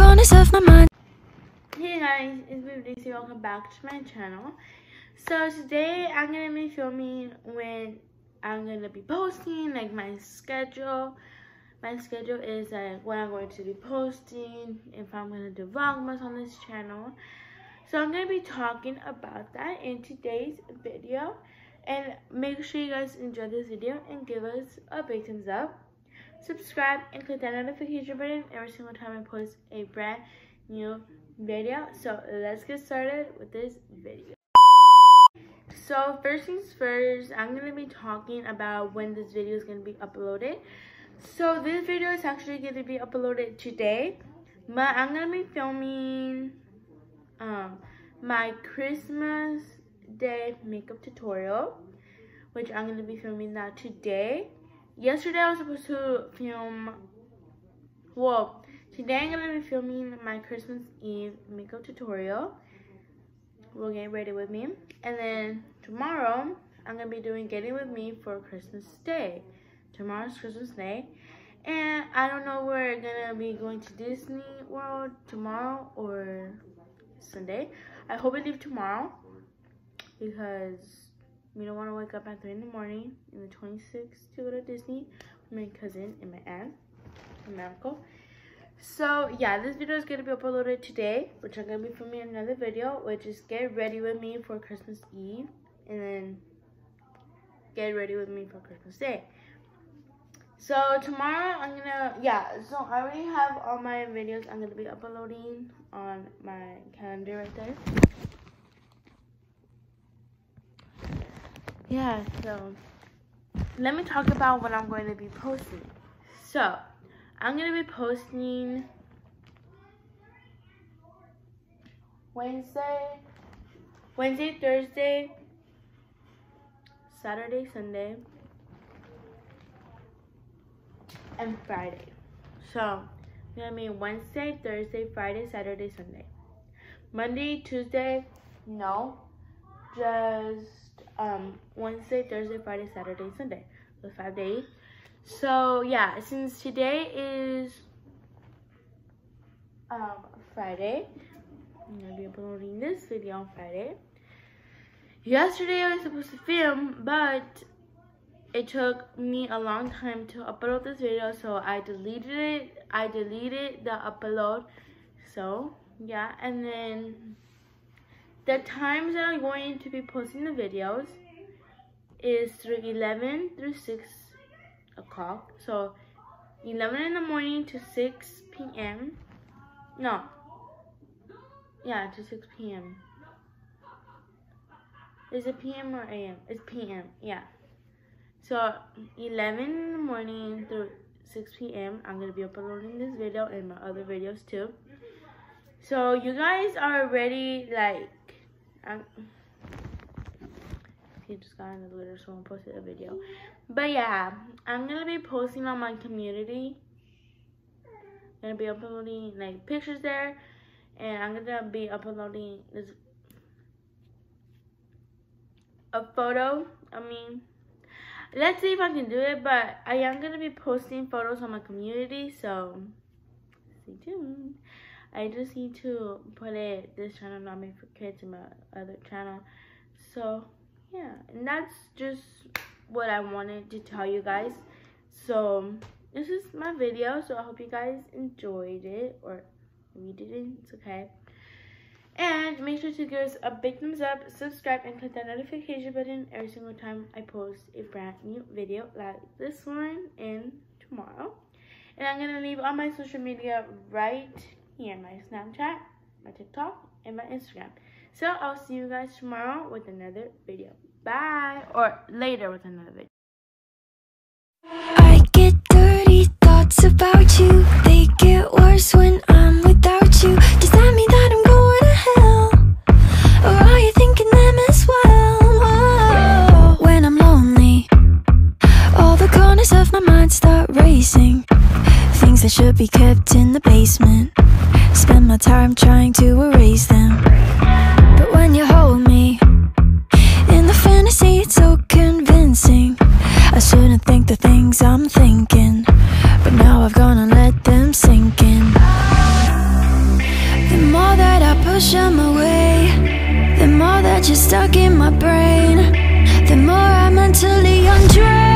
corners of my mind. Hey guys, it's Daisy. Welcome back to my channel. So today I'm gonna be filming when I'm gonna be posting, like my schedule. My schedule is like when I'm going to be posting, if I'm gonna do vlogmas on this channel. So I'm gonna be talking about that in today's video. And make sure you guys enjoy this video and give us a big thumbs up. Subscribe and click that notification button every single time I post a brand new video. So let's get started with this video. So first things first, I'm gonna be talking about when this video is gonna be uploaded. So this video is actually gonna be uploaded today, but I'm gonna be filming my Christmas Day makeup tutorial, which I'm gonna be filming that today. Yesterday I was supposed to film, well, today I'm gonna be filming my Christmas Eve makeup tutorial. We'll get ready with me. And then tomorrow I'm gonna be doing getting with me for Christmas Day. Tomorrow's Christmas Day. And I don't know where we're gonna be going to Disney World tomorrow or Sunday. I hope I leave tomorrow because we don't want to wake up at 3 in the morning in the 26th to go to Disney with my cousin and my aunt and my uncle. So yeah, this video is going to be uploaded today, which I'm going to be filming another video, which is get ready with me for Christmas Eve, and then get ready with me for Christmas Day. So tomorrow I'm going to, so I already have all my videos I'm going to be uploading on my calendar right there. Yeah, so let me talk about what I'm going to be posting. So I'm going to be posting Wednesday, Thursday, Saturday, Sunday, and Friday. So it's going to be Wednesday, Thursday, Friday, Saturday, Sunday. Monday, Tuesday, no, just Wednesday, Thursday, Friday, Saturday, Sunday. So 5 days. So yeah, since today is Friday, I'm gonna be uploading this video on Friday. Yesterday I was supposed to film, but it took me a long time to upload this video, so I deleted it. I deleted the upload. So yeah, and then the times that I'm going to be posting the videos is through 11 through 6 o'clock. So 11 in the morning to 6 p.m. No. Yeah, to 6 p.m. Is it p.m. or a.m.? It's p.m. Yeah. So 11 in the morning through 6 p.m. I'm going to be uploading this video and my other videos too. So you guys are already like, he just got in the litter, so I posted a video. But yeah, I'm gonna be posting on my community. I'm gonna be uploading like pictures there, and I'm gonna be uploading this a photo. Let's see if I can do it, but I am gonna be posting photos on my community, so stay tuned. I just need to put it, this channel not made for kids, in my other channel. So yeah, and that's just what I wanted to tell you guys. So this is my video, so I hope you guys enjoyed it, or if you didn't, it's okay. And make sure to give us a big thumbs up, subscribe, and click that notification button every single time I post a brand new video like this one and tomorrow. And I'm gonna leave all my social media right here, my Snapchat, my TikTok, and my Instagram. So I'll see you guys tomorrow with another video. Bye, or later with another video. I get dirty thoughts about you. They get worse when I'm without you. Does that mean that I'm going to hell? Or are you thinking them as well? Whoa. When I'm lonely, all the corners of my mind start racing. Things that should be kept in the basement. Spend my time trying to erase them. But when you hold me in the fantasy, it's so convincing. I shouldn't think the things I'm thinking, but now I've gone and let them sink in. stuck in my brain, the more I mentally undrained.